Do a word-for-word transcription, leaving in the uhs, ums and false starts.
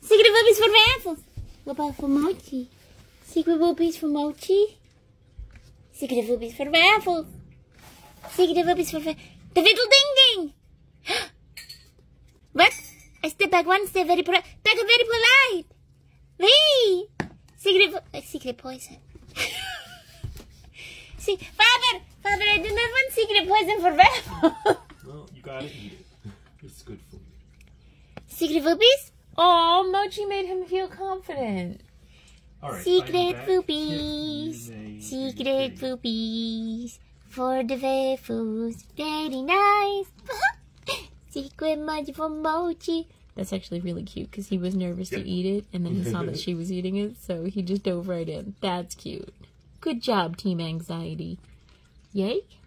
Secret boobies for Waffles. What about for Mochi? Secret boobies for Mochi. Secret boobies for Waffles. Secret boobies for Waffles. The little ding ding. What? I step back one step, very polite. Back a very polite. Wee. Secret, uh, secret poison. See, Father, Father, I do not want secret poison for Waffles. Well, you gotta eat it. It's good for you. Secret boobies? Oh, Mochi made him feel confident. All right, Secret boobies. Secret boobies. For the Waffles. Very nice. Secret money for Mochi. That's actually really cute because he was nervous yep. to eat it and then he saw that she was eating it, so he just dove right in. That's cute. Good job, Team Anxiety. Yay?